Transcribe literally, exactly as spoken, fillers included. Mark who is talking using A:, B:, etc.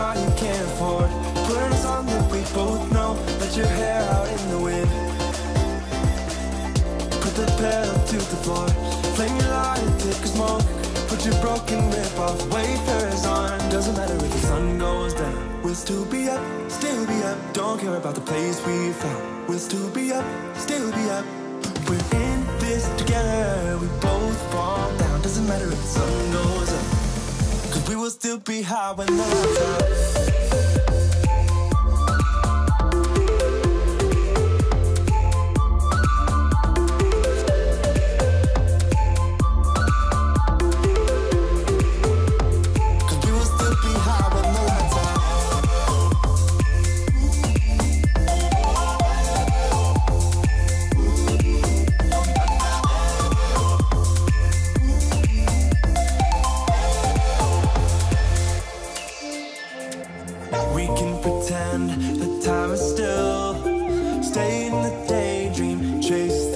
A: car you can't afford. Put on a song that we both know. Let your hair out in the wind. Put the pedal to the floor. Flame your light, take a smoke. Put your broken rib off, wafers on. Doesn't matter if the sun goes down. We'll still be up, still be up. Don't care about the place we found. We'll still be up, still be up. We're in this together. We both fall down. Doesn't matter if the sun goes up. Cause we will still be high when the lights out. Pretend the time is still. Stay in the daydream, chase